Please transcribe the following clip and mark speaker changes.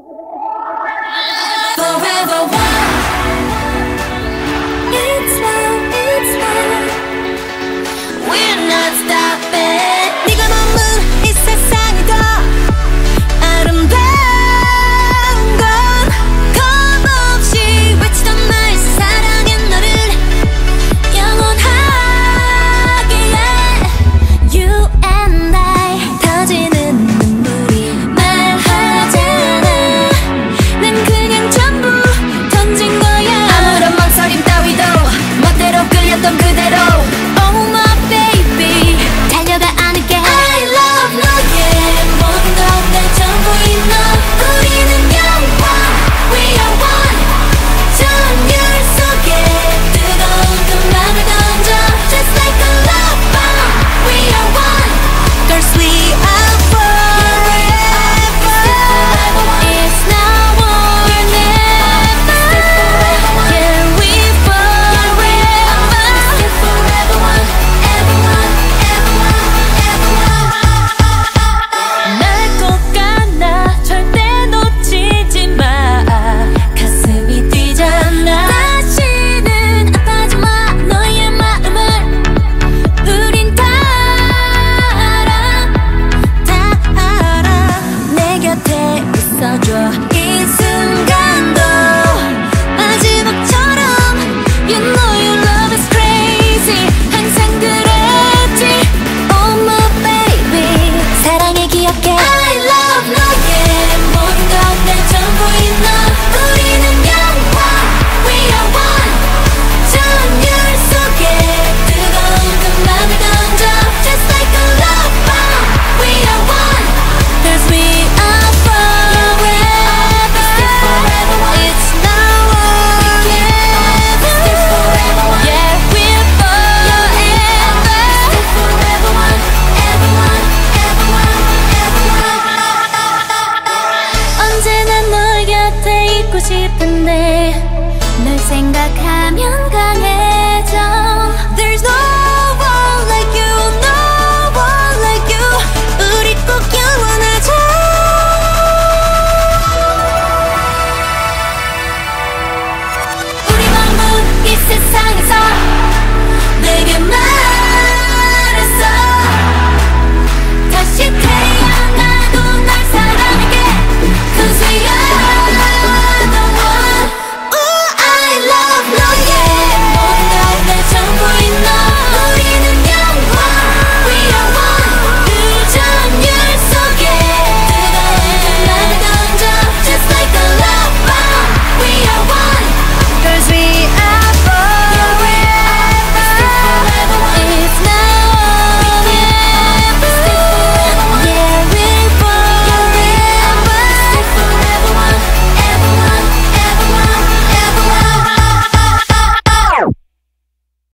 Speaker 1: Forever one. It's love, it's love. We're not stopping. 네가 머문 이 세상이 더 아름다운 건 겁없이 외치던 말 사랑한 너를 영원하게. You and I 터지는 눈물이 말하잖아. 난 그냥 전부 던진 거야. 아무런 망설임 따위도 멋대로 끌렸던 그대로. Oh my baby 달려가 안을게. I love 너의 모든 것 내 전부인 너. 우리는 영원 We are one. 전율 속에 뜨거운 그 맘을 던져 Just like a love bomb. We are one. Girls we are forever. It's now or never. Yeah we forever. Forever one. Ever one. Ever one. Ever one. 날 꼭 안아 절대 놓치지 마. 가슴이 뛰잖아. 다시는 아파하지 마. 너의 마음을 우린 다 알아. 다 알아. 내 곁에 있어줘 이 순간도 마지막처럼. You know your love is crazy. 항상 그랬지. Oh my baby 사랑해 기억해. I love 너의 모든 것 내 전부인 너. 우리는 영원 We are one. 전율 속에 뜨거운 그 맘을 던져 Just like a love bomb. We are one. Cause we are forever. It's now or never. Yeah we're forever. Forever one. Ever one. Ever one. Ever one. 언제나 널 곁에 있고 싶은데 널 생각하면